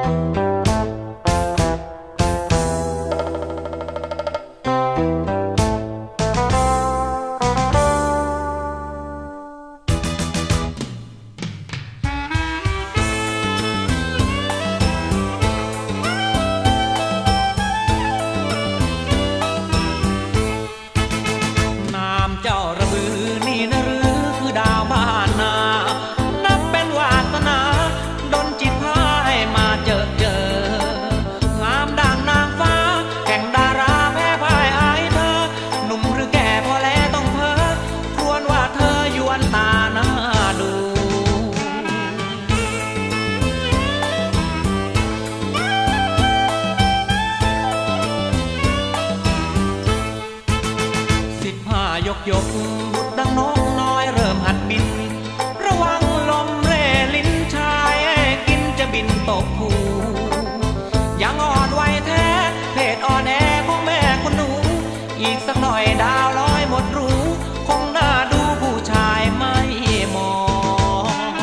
ยกบุตรดังนกน้อยเริ่มหัดบินระวังลมเร่ลิ้นชายกินจะบินตกหูยังอ่อนวัยแท้เพศอ่อนแอของแม่คนหนูอีกสักหน่อยดาวลอยหมดรู้คงน่าดูผู้ชายไม่มอง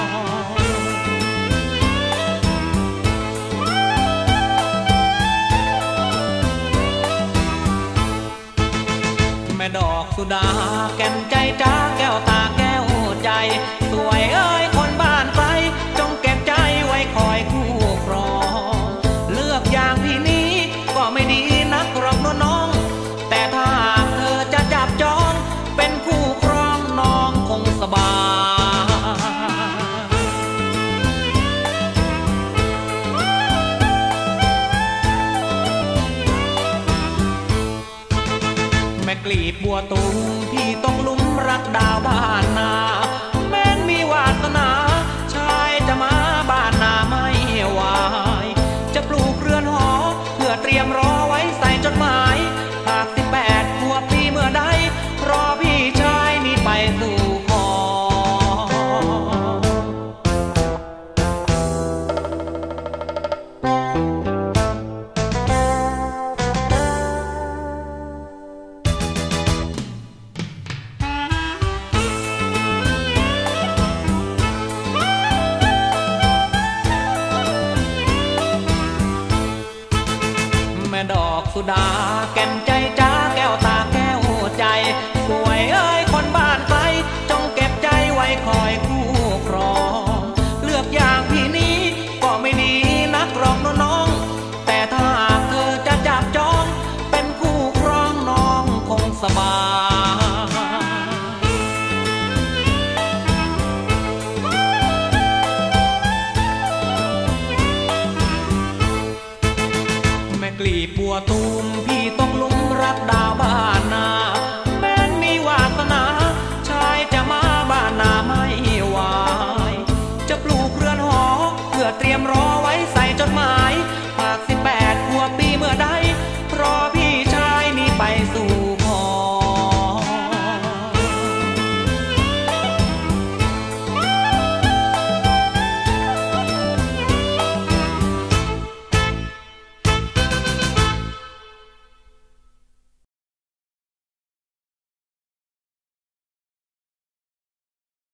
แม่ดอกสุดาแก่นใจจ้าแก้วตาแก้วใจสวยเอ้ยคนบ้านไกลจงเก็บใจไว้คอยคู่ครองเลือกอย่างพี่นี้ก็ไม่ดีนักหรอกน้องแต่ถ้าเธอจะจับจองเป็นคู่ครองน้องคงสบายแม่กลีบบัวตูมพี่ต้องลุ้มรักดาวบ้านนาแม้นมีวาสนาชายจะมาบ้านนาไม่ไหวจะปลูกเรือนหอเพื่อเตรียมรอไว้ใส่จดหมายหาก18 ขวบปีเมื่อใดรอพี่ชายนี่ไปสู่ขอแม่ดอกสุดาแก่นใจ